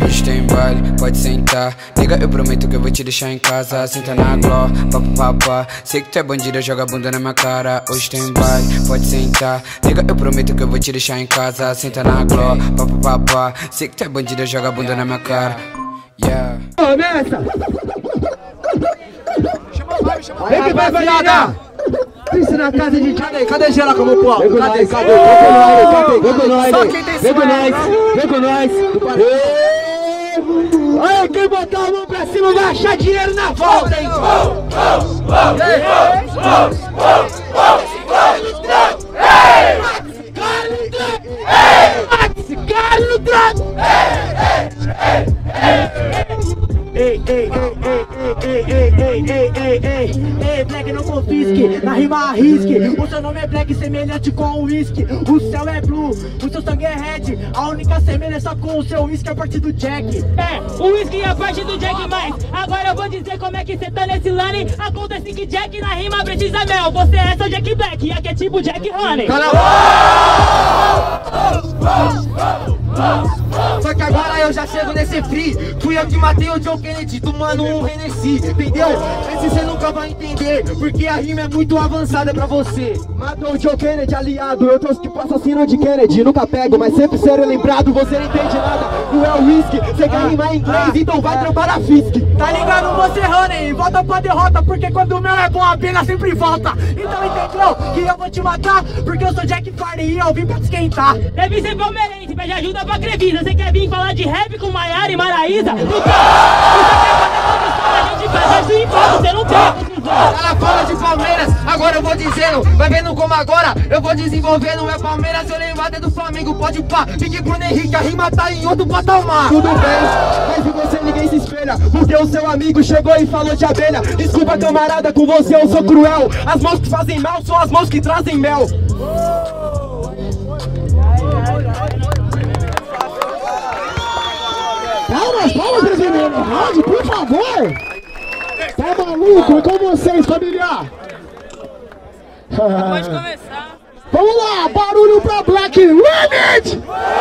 Hoje tem baile, pode sentar. Nega, eu prometo que eu vou te deixar em casa. Senta na gló, papapá. Sei que tu é bandida, joga a bunda na minha cara. Hoje tem baile, pode sentar. Nega, eu prometo que eu vou te deixar em casa. Senta na gló, papapá. Sei que tu é bandida, joga a bunda na minha cara. Yeah. Começa! Vem que vai, viada! Isso na casa de... Cadê geral como o pau? Cadê? Vem com nós! Vem com nós! Olha, quem botar a mão pra cima vai achar dinheiro na volta, hein? Ei, Black, não confisque, na rima arrisque. O seu nome é Black, semelhante com o whisky. O céu é blue, o seu sangue é red. A única semelhança com o seu whisky é a parte do Jack. É, o whisky é a parte do Jack, mas agora eu vou dizer como é que cê tá nesse lane. Acontece que Jack na rima precisa mel. Você é só Jack Black, e aqui é tipo Jack Honey. Só que agora eu já chego nesse free. Fui eu que matei o John Kennedy, tomando um Hennessy, entendeu? Esse cê nunca vai entender, porque a rima é muito avançada pra você. Matou o John Kennedy, aliado, eu trouxe tipo assassino de Kennedy. Nunca pego, mas sempre serei lembrado. Você não entende nada, não é o whisky. Cê quer rimar em inglês, então vai trampar a Fisk. Tá ligado você, Honey? Volta pra derrota, porque quando o meu é bom a pena sempre volta. Então entendeu que eu vou te matar, porque eu sou Jack Farney e eu vim pra te esquentar. Deve ser palmeirense, pede ajuda pra Crevisa. Você quer vir falar de rap com Maiara e Maraísa? Você não tem confusão. Ela fala de Palmeiras, agora eu vou dizendo. Vai vendo como agora eu vou desenvolvendo. É Palmeiras, eu lembro até do Flamengo. Pode pá, fique Bruno Henrique, a rima tá em outro patamar. Tudo bem, mas de você ninguém se espelha, porque o seu amigo chegou e falou de abelha. Desculpa camarada, com você eu sou cruel. As mãos que fazem mal são as mãos que trazem mel. Palmas, brasileiro, round, por favor. Tá maluco? É com vocês, familiar. Pode começar. Vamos lá, barulho pra Black Limit.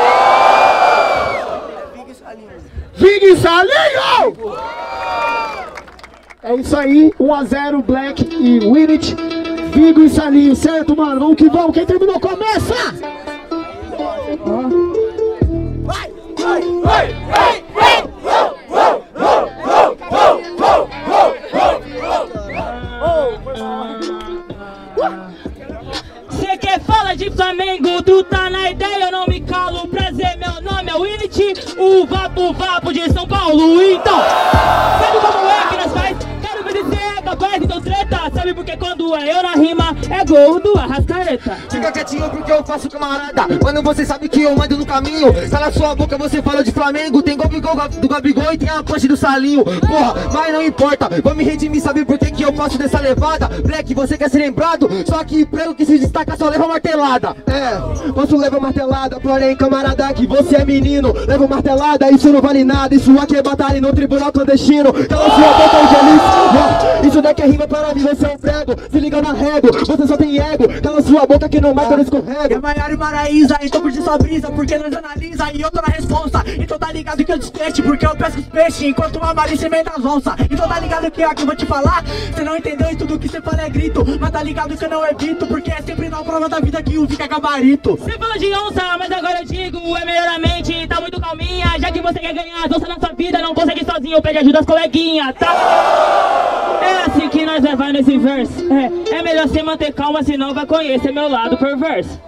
Vig e Salinho. É isso aí, 1 a 0 Black e Winit, Vigo e Salinho, certo, mano? Vamos que vamos, quem terminou começa! Cê quer falar de Flamengo, tu tá na ideia, eu não me calo. Prazer, meu nome é Winit, o Vapo de São Paulo. Então, sabe como é que nós faz? Quero ver se cê é capaz, então treta. Sabe porque quando é eu na rima, é gol do Arrascaeta. Fica quietinho porque eu faço camarada. Mano, você sabe que eu mando no caminho. Cala sua boca, você fala de Flamengo. Tem gol do Gabigol e tem a punch do Salinho. Porra, mas não importa, vou me redimir. Sabe por que eu faço dessa levada? Black, você quer ser lembrado? Só que emprego que se destaca só leva martelada. É, posso levar martelada, porém camarada, que você é menino. Leva martelada, isso não vale nada. Isso aqui é batalha no tribunal clandestino. Cala sua boca, infeliz. Isso daqui é rima para mim, você é um prego. Se liga na régua, você só tem ego. Cala sua boca que não mata, não escorrega. É Maiara e Maraísa, então curte sua brisa, porque nós analisa e eu tô na responsa. Então tá ligado que eu despeixe, porque eu pesco os peixes, enquanto uma malícia vem das onças. Então tá ligado que é que eu vou te falar. Cê não entendeu e tudo que cê fala é grito. Mas tá ligado que eu não evito, porque é sempre na prova da vida que um fica gabarito. Cê fala de onça, mas agora eu digo, é melhor a mente, tá muito calminha. Já que você quer ganhar as onças na sua vida, não consegue sozinho, pede ajuda às coleguinhas, tá? É assim que nós vai nesse verso. É melhor você manter calma, senão vai conhecer meu lado perverso.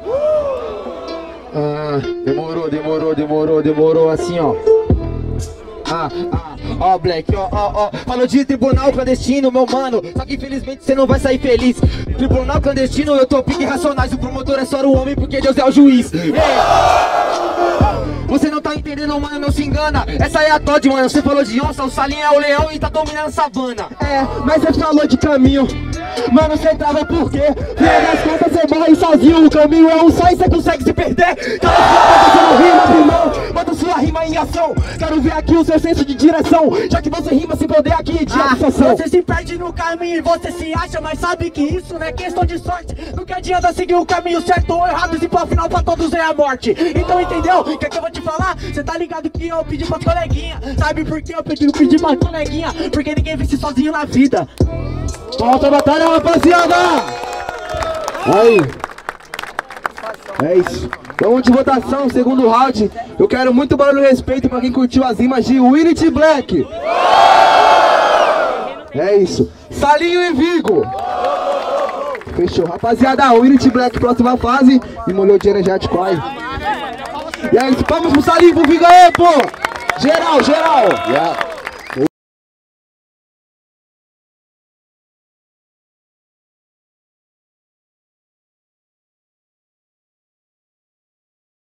Demorou assim, ó. Ó, Black, ó. Falou de tribunal clandestino, meu mano. Só que infelizmente você não vai sair feliz. Tribunal clandestino, eu tô pique racionais. O promotor é só o homem porque Deus é o juiz. Você não tá entendendo, mano, não se engana. Essa é a Todd, mano. Você falou de onça, o Salinho é o leão e tá dominando a savana. É, mas você falou de caminho. Mano, cê trava por quê? Final das contas cê morre sozinho, o caminho é um só e cê consegue se perder. Cala sua boca, cê não rima, irmão. Bota sua rima em ação. Quero ver aqui o seu senso de direção, já que você rima sem poder aqui de absorção. Você se perde no caminho e você se acha, mas sabe que isso não é questão de sorte. Nunca adianta seguir o caminho certo ou errado, e para o final pra todos é a morte. Então entendeu? Quer que eu vou te falar? Cê tá ligado que eu pedi pra coleguinha. Sabe por que eu pedi pra coleguinha? Porque ninguém vence sozinho na vida. Volta a batalha, rapaziada! Aí. É isso. Vamos de votação, segundo round. Eu quero muito barulho e respeito pra quem curtiu as rimas de Willy Black. É isso. Salinho e Vigo. Fechou. Rapaziada, Willy Black, próxima fase. E molhou dinheiro já de quase. E é isso. Vamos pro Salinho, pro Vigo aí, pô. Geral.